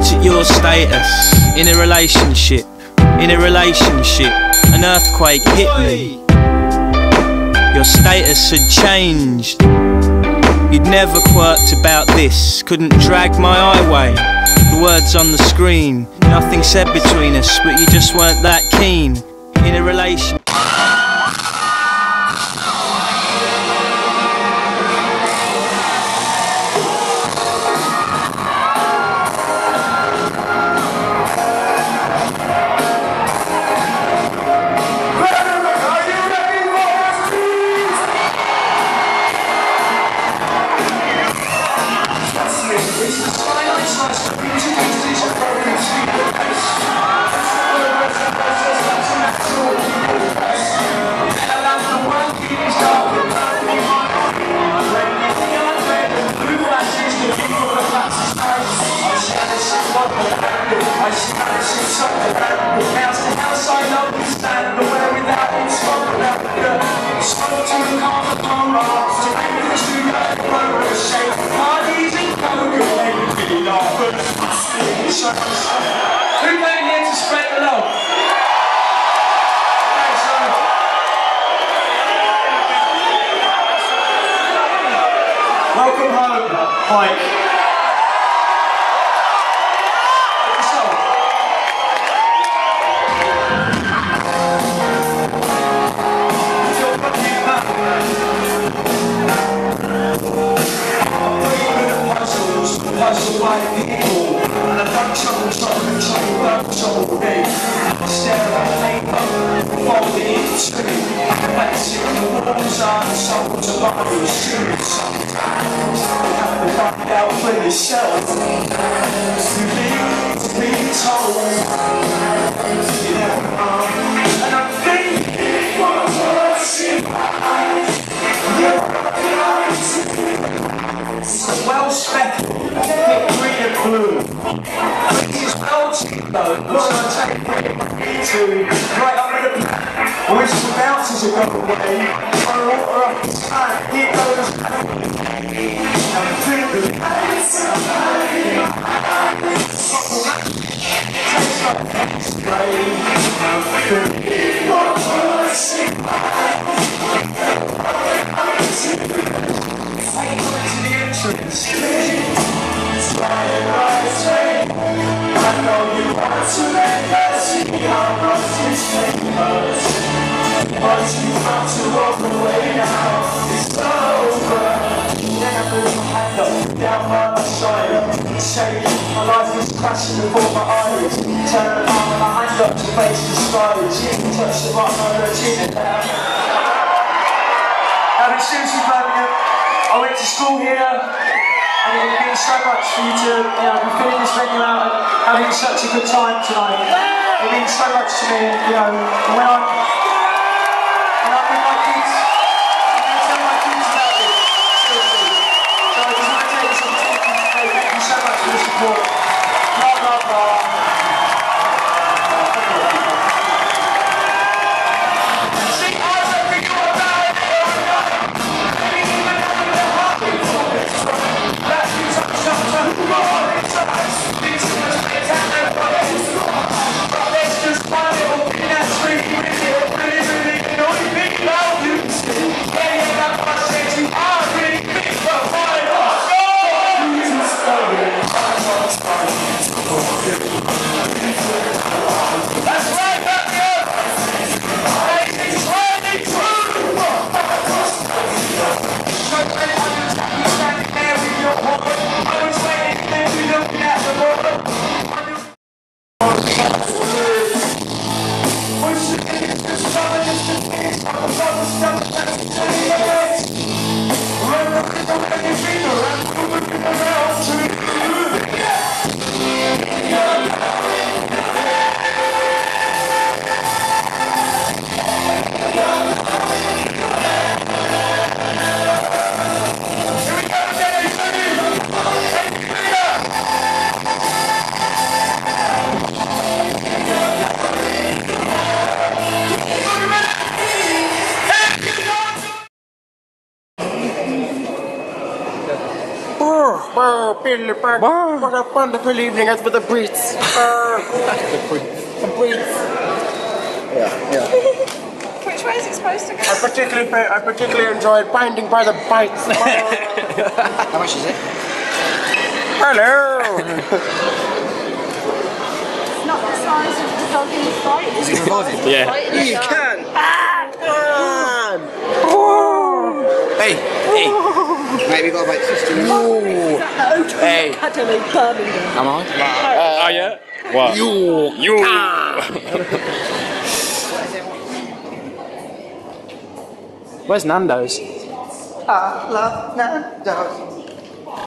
looked at your status in a relationship, an earthquake hit me. Your status had changed. You'd never quirked about this, couldn't drag my eye away. The words on the screen, nothing said between us, but you just weren't that keen in a relation. Who came here to spread the love? Welcome home, Mike. Puzzle by people, and I don't trouble all day. Stare at paper, fold it in two. Basic the walls are the souls of others. Sometimes you have to find out for yourself. You need to be told. You never are. And I'm thinking what was in my eyes. It's well speckled. Green and blue. It's well though. What I take to right up with the back. Which the bounces will go away. I water up his hand. Here goes. I'm thinking. Tastes like spray. I'm thinking. What was in my to the entrance. I know you want to make us see how much this thing hurts, but you have to walk away now. It's over. Never put my hand up, down by my side, shaking. My life is crashing before my eyes. Turn around with my hand up to face the sky. Chin touch the bottom of her chin. Now, it's seriously, Birmingham. I went to school here. And it means so much for you to be filling this venue out and having such a good time tonight. It means so much to me, when I'm with my kids, I'm going to tell my kids about this, seriously. So I just want to take this opportunity to say thank you so much for the support. Blah, blah, blah. Let's just find it all in that street. Billy Burke. What a wonderful evening as with the Brits. The Brits. Yeah. Which way is it supposed to go? I particularly enjoyed Binding by the Bites. How much is it? Hello. It's not the size of the dog in the fight. Is it recording? Yeah. You can. Hey, mate, we got about 15 minutes. Hey. Academy, Birmingham. Am I? Oh yeah? What? You. Where's Nando's? I love Nando's.